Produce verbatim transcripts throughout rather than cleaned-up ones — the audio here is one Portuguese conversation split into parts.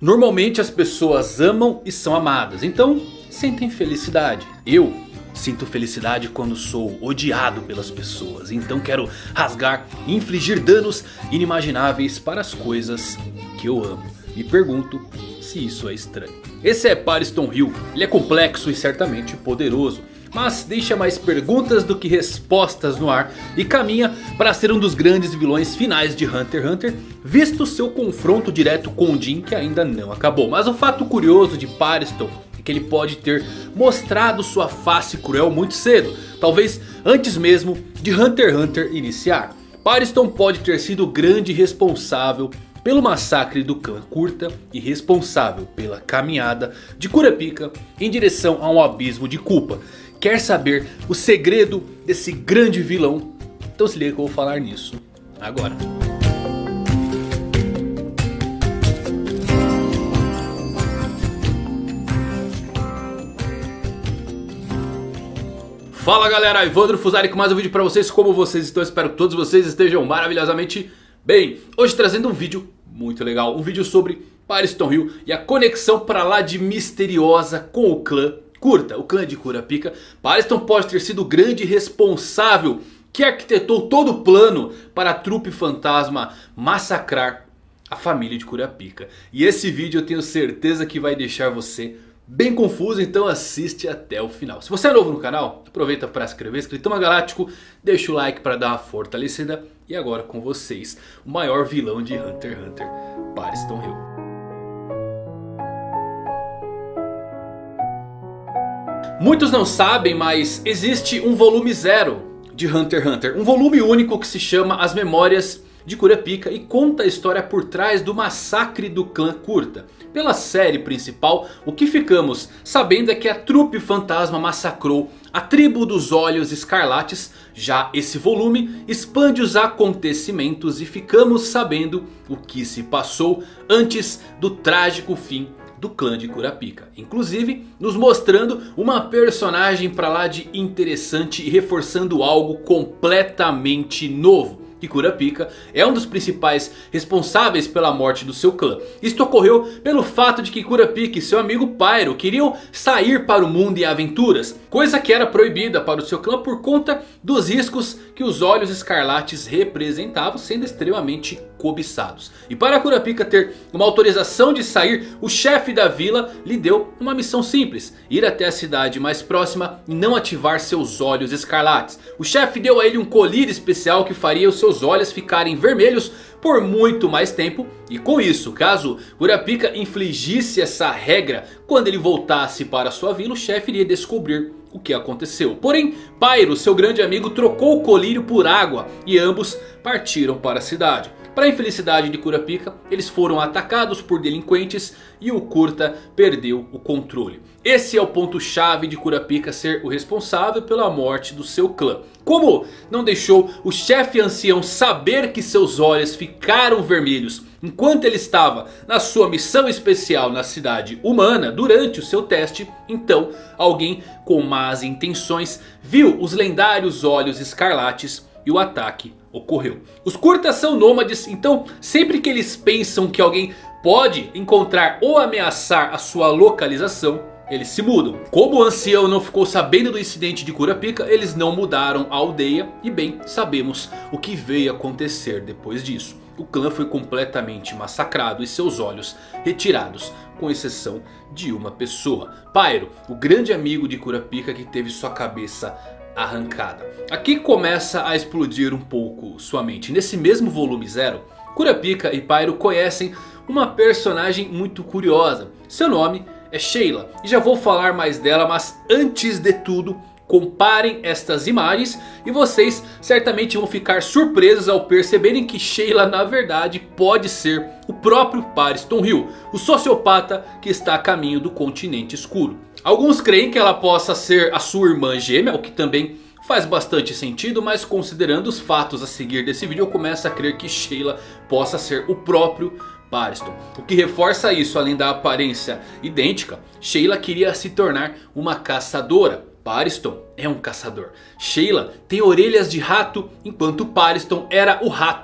Normalmente as pessoas amam e são amadas, então sentem felicidade. Eu sinto felicidade quando sou odiado pelas pessoas, então quero rasgar e infligir danos inimagináveis para as coisas que eu amo. Me pergunto se isso é estranho. Esse é Pariston Hill, ele é complexo e certamente poderoso, mas deixa mais perguntas do que respostas no ar e caminha para ser um dos grandes vilões finais de Hunter x Hunter, visto seu confronto direto com Jin, que ainda não acabou. Mas o fato curioso de Pariston é que ele pode ter mostrado sua face cruel muito cedo, talvez antes mesmo de Hunter x Hunter iniciar. Pariston pode ter sido o grande responsável pelo massacre do clã Kurta e responsável pela caminhada de Kurapika em direção a um abismo de culpa. Quer saber o segredo desse grande vilão? Então se liga que eu vou falar nisso agora. Fala galera, Evandro Fusari com mais um vídeo pra vocês. Como vocês estão? Espero que todos vocês estejam maravilhosamente bem. Hoje trazendo um vídeo muito legal. Um vídeo sobre Pariston Hill e a conexão pra lá de misteriosa com o clã Kurta, o clã de Kurapika. Pariston pode ter sido o grande responsável que arquitetou todo o plano para a trupe fantasma massacrar a família de Kurapika. E esse vídeo eu tenho certeza que vai deixar você bem confuso, então assiste até o final. Se você é novo no canal, aproveita para se inscrever, Escritama Galáctico, deixa o like para dar uma fortalecida. E agora com vocês, o maior vilão de Hunter x Hunter, Pariston Hill. Muitos não sabem, mas existe um volume zero de Hunter x Hunter. Um volume único que se chama As Memórias de Kurapika e conta a história por trás do massacre do clã Kurta. Pela série principal, o que ficamos sabendo é que a trupe fantasma massacrou a tribo dos Olhos Escarlates. Já esse volume expande os acontecimentos e ficamos sabendo o que se passou antes do trágico fim do clã de Kurapika, inclusive nos mostrando uma personagem pra lá de interessante e reforçando algo completamente novo. Que Kurapika é um dos principais responsáveis pela morte do seu clã. Isto ocorreu pelo fato de que Kurapika e seu amigo Pyro queriam sair para o mundo em aventuras, coisa que era proibida para o seu clã por conta dos riscos que os Olhos Escarlates representavam, sendo extremamente cobiçados. E para Kurapika ter uma autorização de sair, o chefe da vila lhe deu uma missão simples: ir até a cidade mais próxima e não ativar seus Olhos Escarlates. O chefe deu a ele um colírio especial que faria os seus olhos ficarem vermelhos por muito mais tempo. E com isso, caso Kurapika infligisse essa regra, quando ele voltasse para sua vila, o chefe iria descobrir o que aconteceu. Porém, Pyro, seu grande amigo, trocou o colírio por água e ambos partiram para a cidade. Para a infelicidade de Kurapika, eles foram atacados por delinquentes e o Kurta perdeu o controle. Esse é o ponto chave de Kurapika ser o responsável pela morte do seu clã. Como não deixou o chefe ancião saber que seus olhos ficaram vermelhos enquanto ele estava na sua missão especial na cidade humana durante o seu teste, então alguém com más intenções viu os lendários Olhos Escarlates e o ataque ocorreu. Os Kurtas são nômades, então sempre que eles pensam que alguém pode encontrar ou ameaçar a sua localização, eles se mudam. Como o ancião não ficou sabendo do incidente de Kurapika, eles não mudaram a aldeia. E bem, sabemos o que veio acontecer depois disso. O clã foi completamente massacrado e seus olhos retirados, com exceção de uma pessoa: Pyro, o grande amigo de Kurapika que teve sua cabeça arrancada. Aqui começa a explodir um pouco sua mente. Nesse mesmo volume zero, Kurapika e Pyro conhecem uma personagem muito curiosa. Seu nome é Sheila e já vou falar mais dela, mas antes de tudo, comparem estas imagens e vocês certamente vão ficar surpresos ao perceberem que Sheila na verdade pode ser o próprio Pariston Hill, o sociopata que está a caminho do continente escuro. Alguns creem que ela possa ser a sua irmã gêmea, o que também faz bastante sentido, mas considerando os fatos a seguir desse vídeo, eu começo a crer que Sheila possa ser o próprio Pariston. O que reforça isso, além da aparência idêntica, Sheila queria se tornar uma caçadora. Pariston é um caçador. Sheila tem orelhas de rato, enquanto Pariston era o rato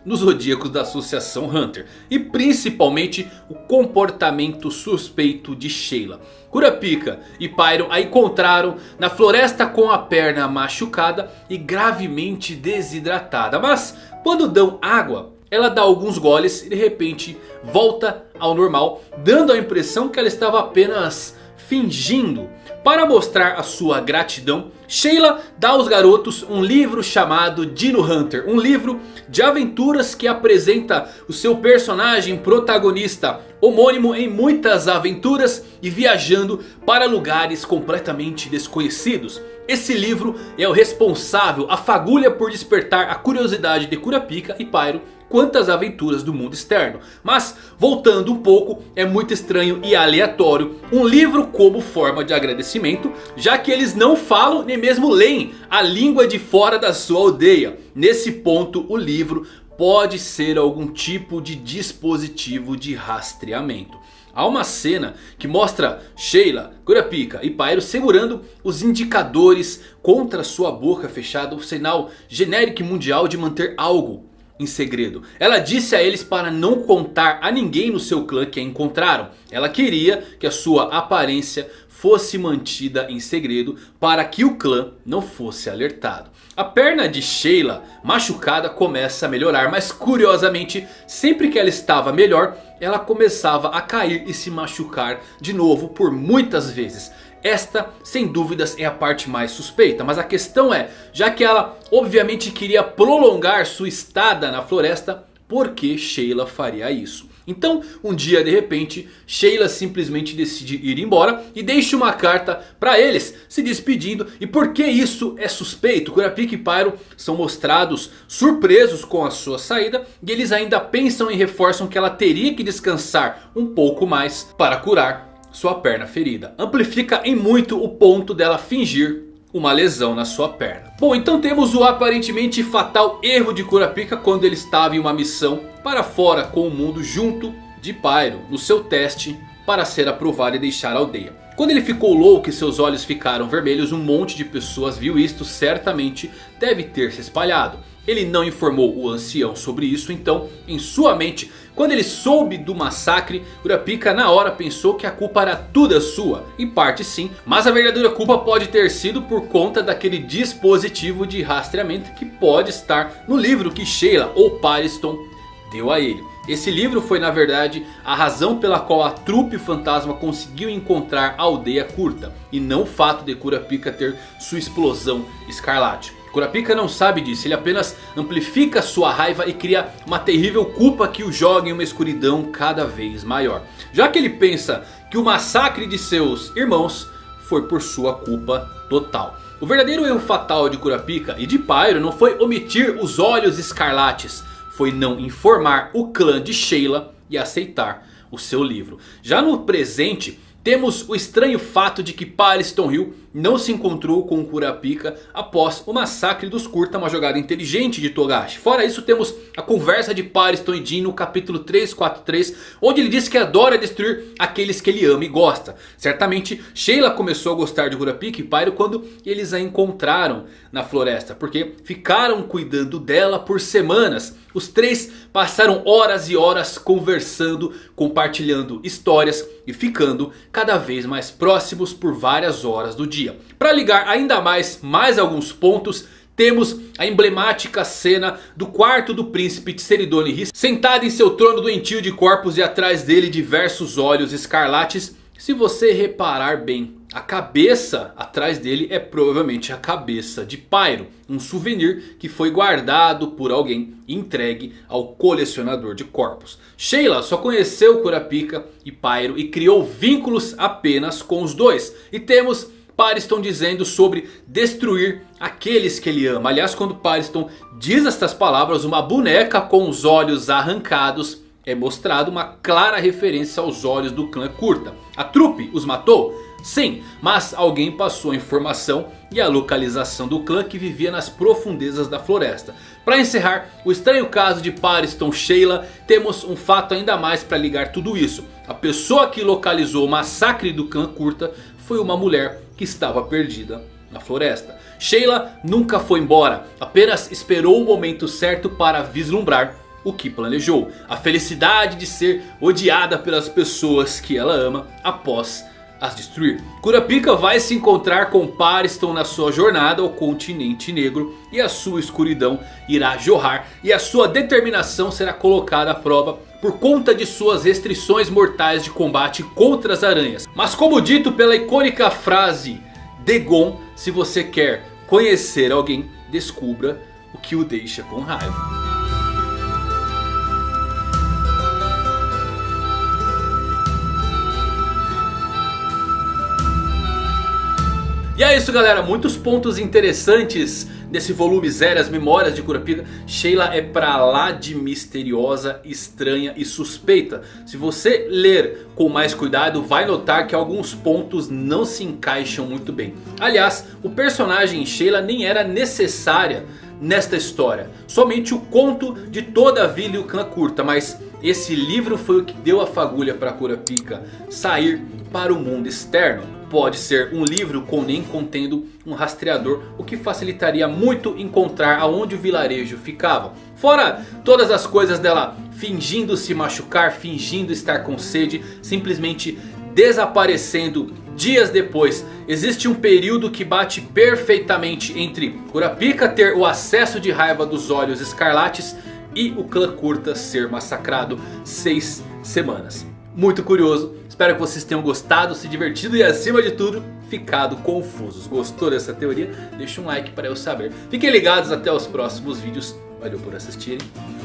nos zodíacos da Associação Hunter. E principalmente o comportamento suspeito de Sheila. Kurapika e Pyro a encontraram na floresta com a perna machucada e gravemente desidratada. Mas quando dão água, ela dá alguns goles e de repente volta ao normal, dando a impressão que ela estava apenas fingindo. Para mostrar a sua gratidão, Sheila dá aos garotos um livro chamado Dino Hunter. Um livro de aventuras que apresenta o seu personagem protagonista homônimo em muitas aventuras e viajando para lugares completamente desconhecidos. Esse livro é o responsável, a fagulha por despertar a curiosidade de Kurapika e Pyro quanto às aventuras do mundo externo. Mas voltando um pouco, é muito estranho e aleatório um livro como forma de agradecimento, já que eles não falam nem mesmo leem a língua de fora da sua aldeia. Nesse ponto o livro pode ser algum tipo de dispositivo de rastreamento. Há uma cena que mostra Sheila, Kurapika e Pyro segurando os indicadores contra sua boca fechada, o sinal genérico mundial de manter algo em segredo. Ela disse a eles para não contar a ninguém no seu clã que a encontraram. Ela queria que a sua aparência fosse mantida em segredo para que o clã não fosse alertado. A perna de Sheila machucada começa a melhorar, mas curiosamente sempre que ela estava melhor, ela começava a cair e se machucar de novo por muitas vezes. Esta, sem dúvidas, é a parte mais suspeita. Mas a questão é, já que ela obviamente queria prolongar sua estada na floresta, por que Sheila faria isso? Então, um dia de repente, Sheila simplesmente decide ir embora e deixa uma carta para eles, se despedindo. E por que isso é suspeito? Kurapika e Pyro são mostrados surpresos com a sua saída e eles ainda pensam e reforçam que ela teria que descansar um pouco mais para curar sua perna ferida. Amplifica em muito o ponto dela fingir uma lesão na sua perna. Bom, então temos o aparentemente fatal erro de Kurapika quando ele estava em uma missão para fora com o mundo junto de Pyro no seu teste para ser aprovado e deixar a aldeia. Quando ele ficou louco e seus olhos ficaram vermelhos, um monte de pessoas viu isto, certamente deve ter se espalhado. Ele não informou o ancião sobre isso, então em sua mente, quando ele soube do massacre, Kurapika na hora pensou que a culpa era toda sua. Em parte sim, mas a verdadeira culpa pode ter sido por conta daquele dispositivo de rastreamento que pode estar no livro que Sheila ou Pyriston deu a ele. Esse livro foi na verdade a razão pela qual a trupe fantasma conseguiu encontrar a aldeia curta. E não o fato de Kurapika ter sua explosão escarlate. Kurapika não sabe disso, ele apenas amplifica sua raiva e cria uma terrível culpa que o joga em uma escuridão cada vez maior. Já que ele pensa que o massacre de seus irmãos foi por sua culpa total. O verdadeiro erro fatal de Kurapika e de Pyro não foi omitir os olhos escarlates. Foi não informar o clã de Sheila e aceitar o seu livro. Já no presente, temos o estranho fato de que Pyriston Hill não se encontrou com Kurapika após o massacre dos Kurta, uma jogada inteligente de Togashi. Fora isso, temos a conversa de Pyriston e Jin no capítulo trezentos e quarenta e três, onde ele diz que adora destruir aqueles que ele ama e gosta. Certamente Sheila começou a gostar de Kurapika e Pyro quando eles a encontraram na floresta, porque ficaram cuidando dela por semanas. Os três passaram horas e horas conversando, compartilhando histórias e ficando cada vez mais próximos por várias horas do dia. Para ligar ainda mais, mais alguns pontos, temos a emblemática cena do quarto do príncipe Tseridone Hiss, sentado em seu trono doentio de corpos e atrás dele diversos olhos escarlates. Se você reparar bem, a cabeça atrás dele é provavelmente a cabeça de Pyro. Um souvenir que foi guardado por alguém e entregue ao colecionador de corpos. Sheila só conheceu Kurapika e Pyro e criou vínculos apenas com os dois. E temos Pyriston dizendo sobre destruir aqueles que ele ama. Aliás, quando Pyriston diz estas palavras, uma boneca com os olhos arrancados é mostrado uma clara referência aos olhos do clã Kurta. A trupe os matou? Sim, mas alguém passou a informação e a localização do clã que vivia nas profundezas da floresta. Para encerrar o estranho caso de Pyriston Sheila, temos um fato ainda mais para ligar tudo isso. A pessoa que localizou o massacre do clã Kurta foi uma mulher que estava perdida na floresta. Sheila nunca foi embora, apenas esperou o momento certo para vislumbrar o que planejou. A felicidade de ser odiada pelas pessoas que ela ama após as destruir. Kurapika vai se encontrar com Pariston na sua jornada ao continente negro. E a sua escuridão irá jorrar. E a sua determinação será colocada à prova por conta de suas restrições mortais de combate contra as aranhas. Mas como dito pela icônica frase de Gon, se você quer conhecer alguém, descubra o que o deixa com raiva. E é isso, galera, muitos pontos interessantes desse volume zero, as memórias de Kurapika. Sheila é pra lá de misteriosa, estranha e suspeita. Se você ler com mais cuidado, vai notar que alguns pontos não se encaixam muito bem. Aliás, o personagem Sheila nem era necessária nesta história. Somente o conto de toda a vila e o clã curta. Mas esse livro foi o que deu a fagulha para Kurapika sair para o mundo externo. Pode ser um livro com nem contendo um rastreador, o que facilitaria muito encontrar aonde o vilarejo ficava. Fora todas as coisas dela fingindo se machucar, fingindo estar com sede, simplesmente desaparecendo dias depois. Existe um período que bate perfeitamente entre Kurapika ter o acesso de raiva dos olhos escarlates e o clã curta ser massacrado seis semanas. Muito curioso. Espero que vocês tenham gostado, se divertido e acima de tudo ficado confusos. Gostou dessa teoria? Deixa um like para eu saber. Fiquem ligados até os próximos vídeos. Valeu por assistirem.